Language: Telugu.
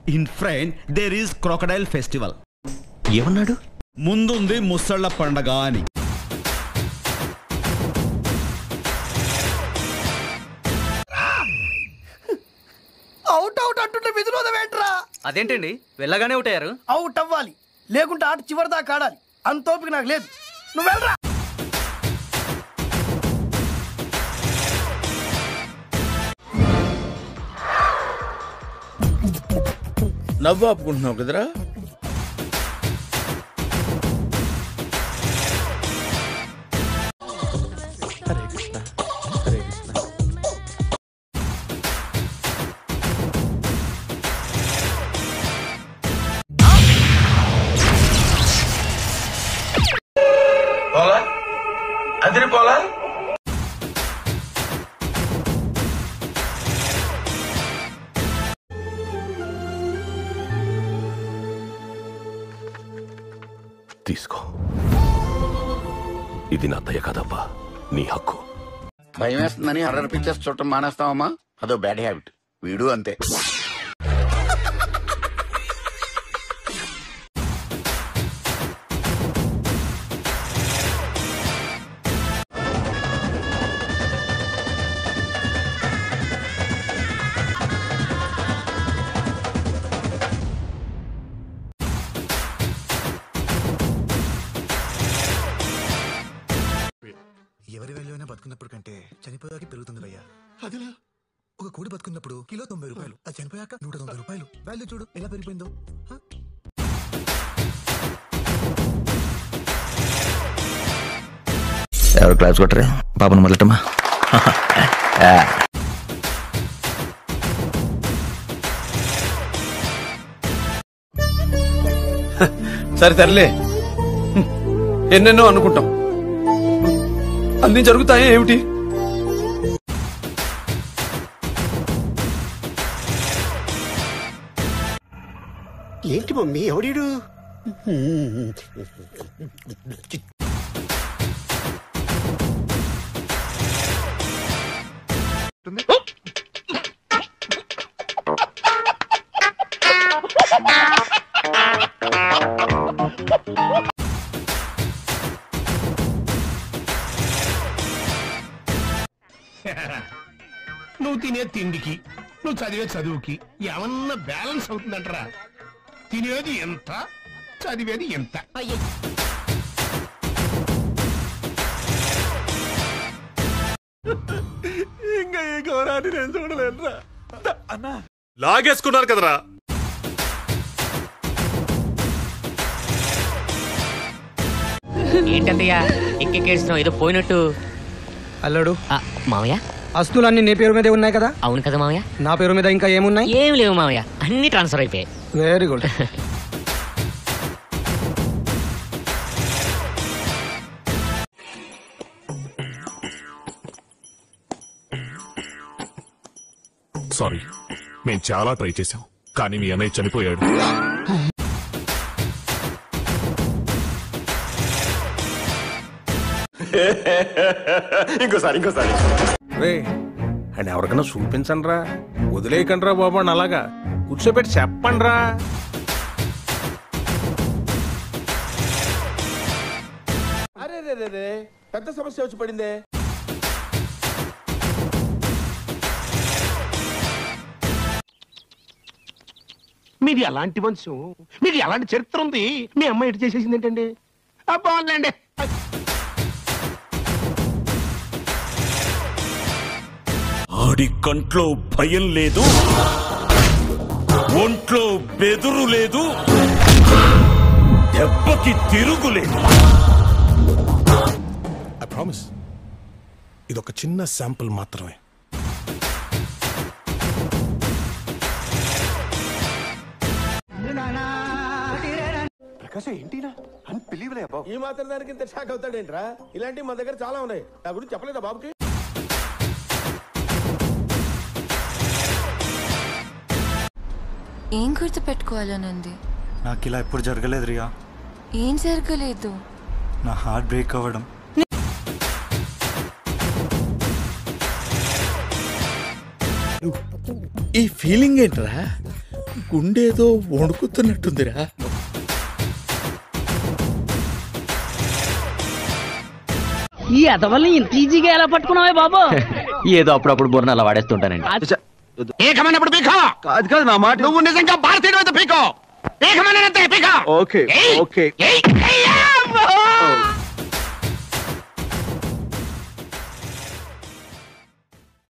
In front there is crocodile festival. ఏమన్నాడు? ముందుంది ముసళ్ళ పండగ అని. అవుట్ అవుట్ అంటుంటే విధులోదం ఏంట్రా? అదేంటండి వెళ్ళగానే అవుట్ అయ్యారు? అవుట్ అవ్వాలి, లేకుంటే ఆట చివరి దాకా ఆడాలి. అంత ఓపిక నాకు లేదు. నువ్వు వెళ్ళరా. నవ్వు ఆపుకుంటున్నావు కదరా? అదిరిపోలా తీసుకో. ఇది నా దయ కదబ్బా, నీ హక్కు. భయం వేస్తుందని హర్రర్ పిక్చర్స్ చూడటం మానేస్తావమ్మా? అదో బ్యాడ్ హ్యాబిట్. వీడు అంతే. ఎవరి వాల్యూ అయినా బతుకున్నప్పుడు కంటే చనిపోయాక పెరుగుతుంది భయ్యా. అదిలా ఒక కోడి బతుకున్నప్పుడు కిలో 90 రూపాయలు, అది చనిపోయాక 190 రూపాయలు. వాల్యూ చూడు ఎలా పెరిగిపోయిందో. ఎవరు క్లాస్ కొట్టరే? పాపను మొదలటమా? సరే తరలే, ఎన్నెన్నో అనుకుంటాం, అన్ని జరుగుతాయా ఏమిటి? ఏంటి మమ్మీ ఎవడీడు? నువ్వు తినే తిండికి, నువ్వు చదివే చదువుకి ఏమన్నా బ్యాలెన్స్ అవుతుందంటరా? తినేది ఎంత, చదివేది ఎంత? ఇంకా ఈ ఘోరాన్ని నేను చూడలేనురా. అన్నా లాగేసుకున్నారు కదరా. ఏంటంతయ్యా ఎక్కేస్తున్నావు, ఏదో పోయినట్టు. అల్లుడు మావయ్య, ఆస్తులన్నీ నీ పేరు మీదే ఉన్నాయి కదా? అవును కదా మావయ్య. నా పేరు మీద ఇంకా ఏమున్నాయి? ఏం లేవు మావయ్య, అన్ని ట్రాన్స్ఫర్ అయిపోయాయి. Very good. సారీ, మేము చాలా ట్రై చేశాం, కానీ మీ అన్నయ్య చనిపోయాడు. ఇంకోసారి రే, అండ్ ఎవరికైనా చూపించండి రా, వదిలేయకండి రా బాబు. అని అలాగా కూర్చోబెట్టి చెప్పండి రా. అరే రే రే రే, పెద్ద సమస్య వచ్చి పడిందే. మీది అలాంటి వంశం, మీది అలాంటి చరిత్ర ఉంది. మీ అమ్మాయి ఎటు చేసేసింది ఏంటండి? బాగుందండి. ఆడి కంట్లో భయం లేదు, ఒంట్లో బెదురు లేదు, దెబ్బకి తిరుగులేదు. ఐ ప్రామిస్, ఇదొక చిన్న శాంపుల్ మాత్రమే. ఏంటినా అన్బిలీవబుల్ అబ్బా. ఈ మాత్రం దానికి ఇంత షాక్ అవుతాడేంట్రా? ఇలాంటివి మా దగ్గర చాలా ఉన్నాయి. నా గురించి చెప్పలేదా బాబుకి? ఏం గుర్తు పెట్టుకోవాలనుంది? నాకు ఇలా ఎప్పుడు జరగలేదు రియా. ఏం జరగలేదు? నా హార్ట్ బ్రేక్ అవ్వడం. ఈ ఫీలింగ్ ఏంట్రా? గుండేదో వణుకుతున్నట్టుందిరా. ఈ అదవల్ని ఇంత ఈజీగా ఎలా పట్టుకున్నావే బాబు? ఏదో అప్పుడప్పుడు బుర్ర అలా వాడేస్తుంటానండి. ఏకమన్నప్పుడు పీకో. కాదు కాదు నా మాట. నువ్వు నిజంగా భారతీయుడు అయితే పీకో. ఏకమన్నంతే పీకో. Okay okay. ఏయ్